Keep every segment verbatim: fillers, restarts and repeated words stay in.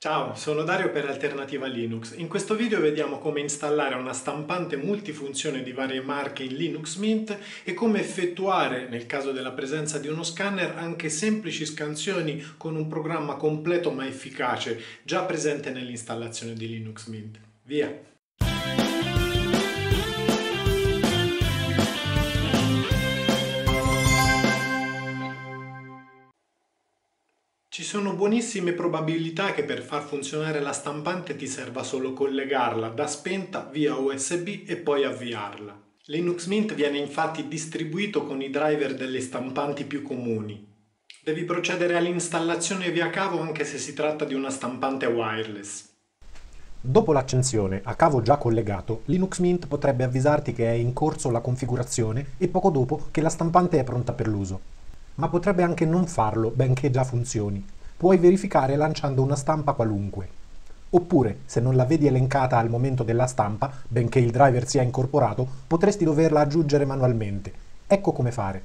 Ciao, sono Dario per Alternativa Linux. In questo video vediamo come installare una stampante multifunzione di varie marche in Linux Mint e come effettuare, nel caso della presenza di uno scanner, anche semplici scansioni con un programma completo ma efficace, già presente nell'installazione di Linux Mint. Via! Ci sono buonissime probabilità che per far funzionare la stampante ti serva solo collegarla da spenta via U S B e poi avviarla. Linux Mint viene infatti distribuito con i driver delle stampanti più comuni. Devi procedere all'installazione via cavo anche se si tratta di una stampante wireless. Dopo l'accensione a cavo già collegato, Linux Mint potrebbe avvisarti che è in corso la configurazione e poco dopo che la stampante è pronta per l'uso. Ma potrebbe anche non farlo, benché già funzioni. Puoi verificare lanciando una stampa qualunque. Oppure, se non la vedi elencata al momento della stampa, benché il driver sia incorporato, potresti doverla aggiungere manualmente. Ecco come fare.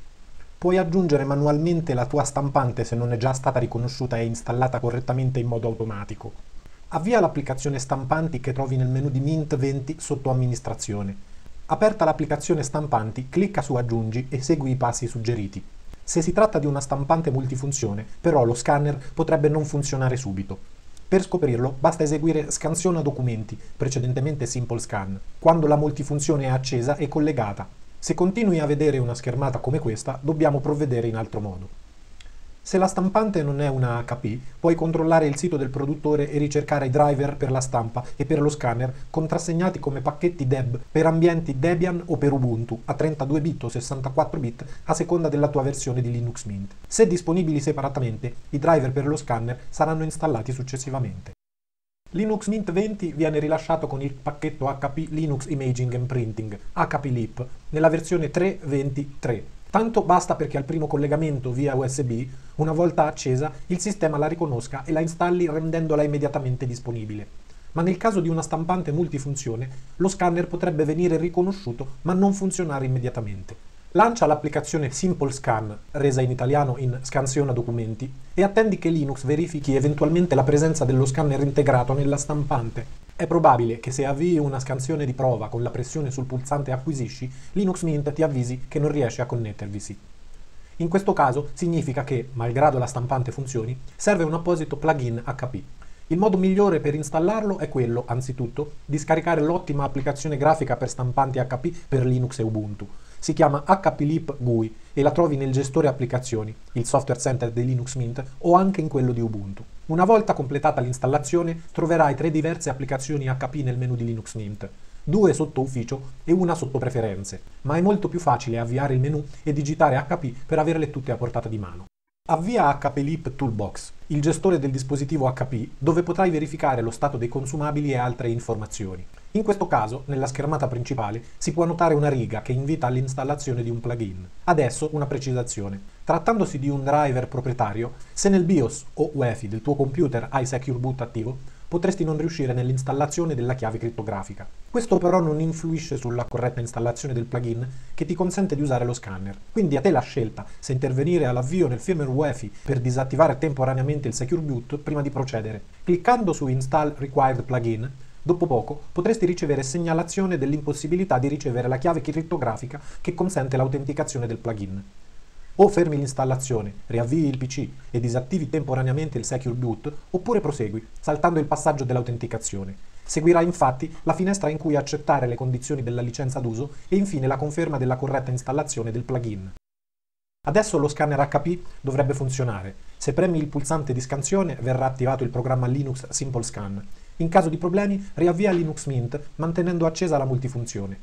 Puoi aggiungere manualmente la tua stampante se non è già stata riconosciuta e installata correttamente in modo automatico. Avvia l'applicazione Stampanti che trovi nel menu di Mint venti sotto Amministrazione. Aperta l'applicazione Stampanti, clicca su Aggiungi e segui i passi suggeriti. Se si tratta di una stampante multifunzione, però lo scanner potrebbe non funzionare subito. Per scoprirlo basta eseguire Scansiona documenti, precedentemente Simple Scan, quando la multifunzione è accesa e collegata. Se continui a vedere una schermata come questa, dobbiamo provvedere in altro modo. Se la stampante non è una H P, puoi controllare il sito del produttore e ricercare i driver per la stampa e per lo scanner contrassegnati come pacchetti Deb per ambienti Debian o per Ubuntu a trentadue bit o sessantaquattro bit a seconda della tua versione di Linux Mint. Se disponibili separatamente, i driver per lo scanner saranno installati successivamente. Linux Mint venti viene rilasciato con il pacchetto H P Linux Imaging and Printing, H P L I P, nella versione tre punto venti punto tre. Tanto basta perché al primo collegamento via U S B, una volta accesa, il sistema la riconosca e la installi rendendola immediatamente disponibile. Ma nel caso di una stampante multifunzione, lo scanner potrebbe venire riconosciuto ma non funzionare immediatamente. Lancia l'applicazione Simple Scan, resa in italiano in Scansiona documenti, e attendi che Linux verifichi eventualmente la presenza dello scanner integrato nella stampante. È probabile che se avvii una scansione di prova con la pressione sul pulsante Acquisisci, Linux Mint ti avvisi che non riesce a connettervisi. In questo caso significa che, malgrado la stampante funzioni, serve un apposito plugin H P. Il modo migliore per installarlo è quello, anzitutto, di scaricare l'ottima applicazione grafica per stampanti H P per Linux e Ubuntu. Si chiama H P L I P G U I e la trovi nel gestore applicazioni, il software center di Linux Mint o anche in quello di Ubuntu. Una volta completata l'installazione troverai tre diverse applicazioni H P nel menu di Linux Mint, due sotto ufficio e una sotto preferenze, ma è molto più facile avviare il menu e digitare H P per averle tutte a portata di mano. Avvia H P L I P Toolbox, il gestore del dispositivo H P, dove potrai verificare lo stato dei consumabili e altre informazioni. In questo caso, nella schermata principale, si può notare una riga che invita all'installazione di un plugin. Adesso una precisazione. Trattandosi di un driver proprietario, se nel BIOS o U E F I del tuo computer hai Secure Boot attivo, potresti non riuscire nell'installazione della chiave crittografica. Questo però non influisce sulla corretta installazione del plugin che ti consente di usare lo scanner. Quindi a te la scelta se intervenire all'avvio nel firmware U E F I per disattivare temporaneamente il Secure Boot prima di procedere. Cliccando su Install Required Plugin, dopo poco potresti ricevere segnalazione dell'impossibilità di ricevere la chiave crittografica che consente l'autenticazione del plugin. O fermi l'installazione, riavvii il P C e disattivi temporaneamente il Secure Boot, oppure prosegui, saltando il passaggio dell'autenticazione. Seguirà infatti la finestra in cui accettare le condizioni della licenza d'uso e infine la conferma della corretta installazione del plugin. Adesso lo scanner H P dovrebbe funzionare. Se premi il pulsante di scansione verrà attivato il programma Linux Simple Scan. In caso di problemi, riavvia Linux Mint mantenendo accesa la multifunzione.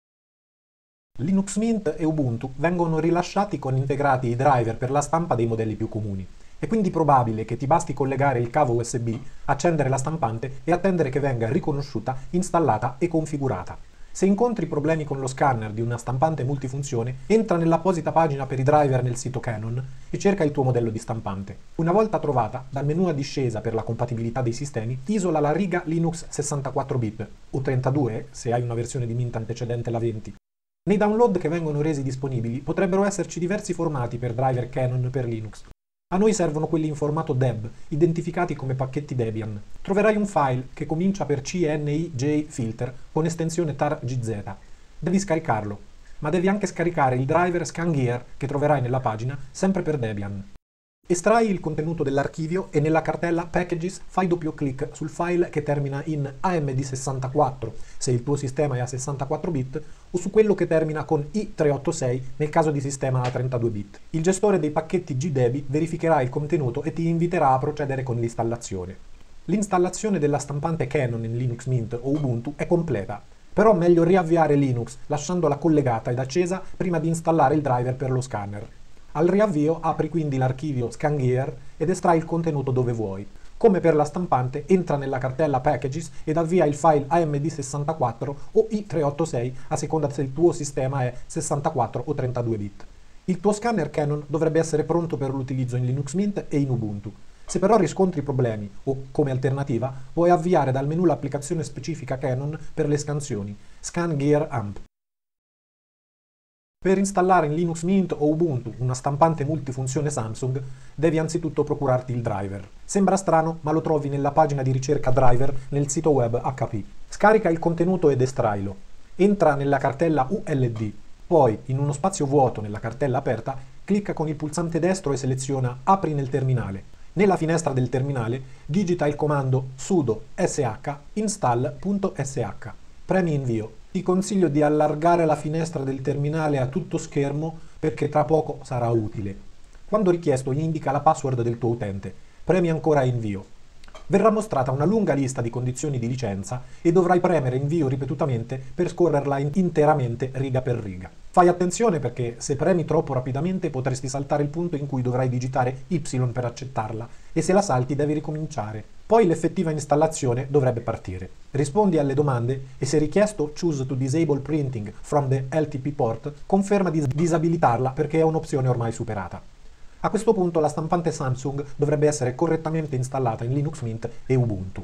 Linux Mint e Ubuntu vengono rilasciati con integrati i driver per la stampa dei modelli più comuni. È quindi probabile che ti basti collegare il cavo U S B, accendere la stampante e attendere che venga riconosciuta, installata e configurata. Se incontri problemi con lo scanner di una stampante multifunzione, entra nell'apposita pagina per i driver nel sito Canon e cerca il tuo modello di stampante. Una volta trovata, dal menu a discesa per la compatibilità dei sistemi, isola la riga Linux sessantaquattro bit o trentadue se hai una versione di Mint antecedente la venti. Nei download che vengono resi disponibili potrebbero esserci diversi formati per driver Canon per Linux. A noi servono quelli in formato deb, identificati come pacchetti Debian. Troverai un file che comincia per cnij-filter con estensione tar-gz. Devi scaricarlo, ma devi anche scaricare il driver scangear che troverai nella pagina, sempre per Debian. Estrai il contenuto dell'archivio e nella cartella Packages fai doppio clic sul file che termina in A M D sessantaquattro se il tuo sistema è a sessantaquattro bit o su quello che termina con I trecentoottantasei nel caso di sistema a trentadue bit. Il gestore dei pacchetti gdebi verificherà il contenuto e ti inviterà a procedere con l'installazione. L'installazione della stampante Canon in Linux Mint o Ubuntu è completa, però meglio riavviare Linux lasciandola collegata ed accesa prima di installare il driver per lo scanner. Al riavvio apri quindi l'archivio scangear ed estrai il contenuto dove vuoi. Come per la stampante, entra nella cartella Packages ed avvia il file A M D sessantaquattro o I trecentoottantasei a seconda se il tuo sistema è sessantaquattro o trentadue bit. Il tuo scanner Canon dovrebbe essere pronto per l'utilizzo in Linux Mint e in Ubuntu. Se però riscontri problemi o, come alternativa, puoi avviare dal menu l'applicazione specifica Canon per le scansioni, ScanGear Amp. Per installare in Linux Mint o Ubuntu una stampante multifunzione Samsung, devi anzitutto procurarti il driver. Sembra strano, ma lo trovi nella pagina di ricerca driver nel sito web H P. Scarica il contenuto ed estrailo. Entra nella cartella U L D. Poi, in uno spazio vuoto nella cartella aperta, clicca con il pulsante destro e seleziona Apri nel terminale. Nella finestra del terminale, digita il comando sudo sh install.sh. Premi invio. Ti consiglio di allargare la finestra del terminale a tutto schermo perché tra poco sarà utile. Quando richiesto indica la password del tuo utente. Premi ancora invio. Verrà mostrata una lunga lista di condizioni di licenza e dovrai premere invio ripetutamente per scorrerla interamente riga per riga. Fai attenzione perché se premi troppo rapidamente potresti saltare il punto in cui dovrai digitare Y per accettarla e se la salti devi ricominciare. Poi l'effettiva installazione dovrebbe partire. Rispondi alle domande e se richiesto choose to disable printing from the L T P port, conferma di disabilitarla perché è un'opzione ormai superata. A questo punto la stampante Samsung dovrebbe essere correttamente installata in Linux Mint e Ubuntu.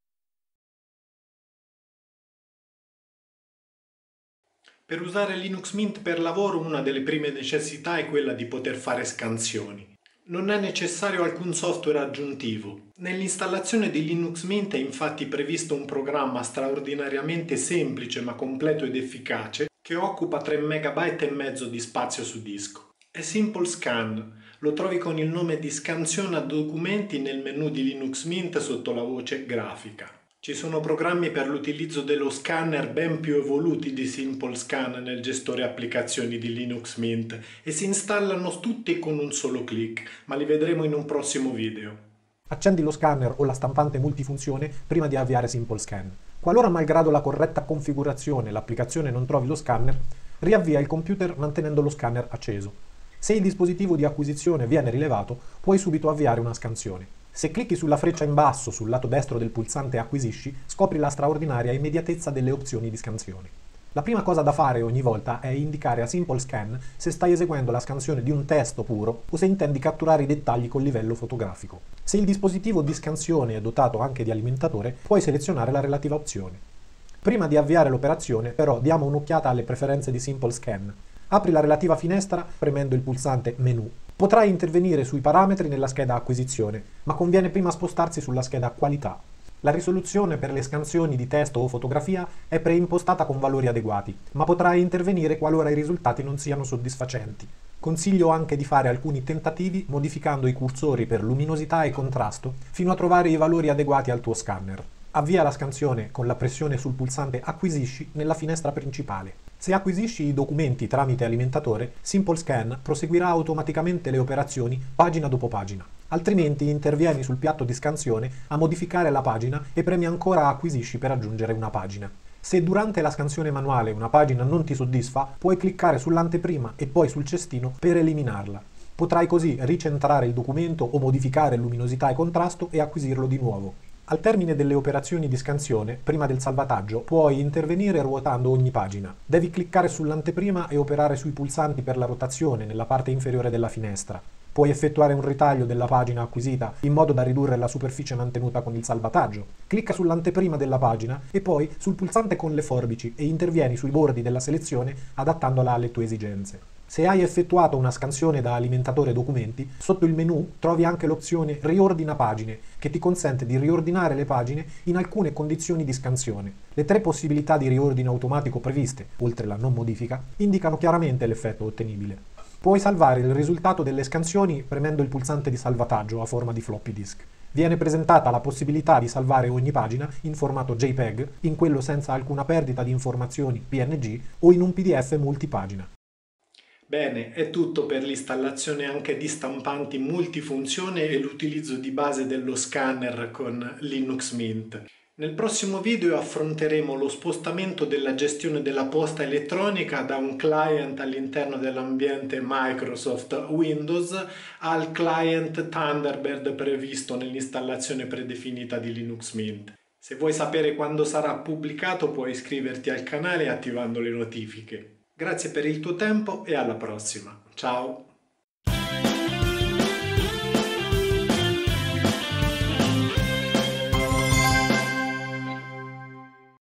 Per usare Linux Mint per lavoro una delle prime necessità è quella di poter fare scansioni. Non è necessario alcun software aggiuntivo. Nell'installazione di Linux Mint è infatti previsto un programma straordinariamente semplice ma completo ed efficace che occupa tre megabyte e mezzo di spazio su disco. È Simple Scan. Lo trovi con il nome di scansione a documenti nel menu di Linux Mint sotto la voce grafica. Ci sono programmi per l'utilizzo dello scanner ben più evoluti di Simple Scan nel gestore applicazioni di Linux Mint e si installano tutti con un solo clic, ma li vedremo in un prossimo video. Accendi lo scanner o la stampante multifunzione prima di avviare Simple Scan. Qualora malgrado la corretta configurazione l'applicazione non trovi lo scanner, riavvia il computer mantenendo lo scanner acceso. Se il dispositivo di acquisizione viene rilevato, puoi subito avviare una scansione. Se clicchi sulla freccia in basso sul lato destro del pulsante Acquisisci, scopri la straordinaria immediatezza delle opzioni di scansione. La prima cosa da fare ogni volta è indicare a Simple Scan se stai eseguendo la scansione di un testo puro o se intendi catturare i dettagli col livello fotografico. Se il dispositivo di scansione è dotato anche di alimentatore, puoi selezionare la relativa opzione. Prima di avviare l'operazione, però, diamo un'occhiata alle preferenze di Simple Scan. Apri la relativa finestra premendo il pulsante Menu. Potrai intervenire sui parametri nella scheda Acquisizione, ma conviene prima spostarsi sulla scheda Qualità. La risoluzione per le scansioni di testo o fotografia è preimpostata con valori adeguati, ma potrai intervenire qualora i risultati non siano soddisfacenti. Consiglio anche di fare alcuni tentativi modificando i cursori per luminosità e contrasto fino a trovare i valori adeguati al tuo scanner. Avvia la scansione con la pressione sul pulsante Acquisisci nella finestra principale. Se acquisisci i documenti tramite alimentatore, Simple Scan proseguirà automaticamente le operazioni pagina dopo pagina. Altrimenti intervieni sul piatto di scansione a modificare la pagina e premi ancora Acquisisci per aggiungere una pagina. Se durante la scansione manuale una pagina non ti soddisfa, puoi cliccare sull'anteprima e poi sul cestino per eliminarla. Potrai così ricentrare il documento o modificare luminosità e contrasto e acquisirlo di nuovo. Al termine delle operazioni di scansione, prima del salvataggio, puoi intervenire ruotando ogni pagina. Devi cliccare sull'anteprima e operare sui pulsanti per la rotazione nella parte inferiore della finestra. Puoi effettuare un ritaglio della pagina acquisita in modo da ridurre la superficie mantenuta con il salvataggio. Clicca sull'anteprima della pagina e poi sul pulsante con le forbici e intervieni sui bordi della selezione adattandola alle tue esigenze. Se hai effettuato una scansione da alimentatore documenti, sotto il menu trovi anche l'opzione Riordina pagine, che ti consente di riordinare le pagine in alcune condizioni di scansione. Le tre possibilità di riordino automatico previste, oltre la non modifica, indicano chiaramente l'effetto ottenibile. Puoi salvare il risultato delle scansioni premendo il pulsante di salvataggio a forma di floppy disk. Viene presentata la possibilità di salvare ogni pagina in formato JPEG, in quello senza alcuna perdita di informazioni P N G o in un P D F multipagina. Bene, è tutto per l'installazione anche di stampanti multifunzione e l'utilizzo di base dello scanner con Linux Mint. Nel prossimo video affronteremo lo spostamento della gestione della posta elettronica da un client all'interno dell'ambiente Microsoft Windows al client Thunderbird previsto nell'installazione predefinita di Linux Mint. Se vuoi sapere quando sarà pubblicato puoi iscriverti al canale attivando le notifiche. Grazie per il tuo tempo e alla prossima. Ciao!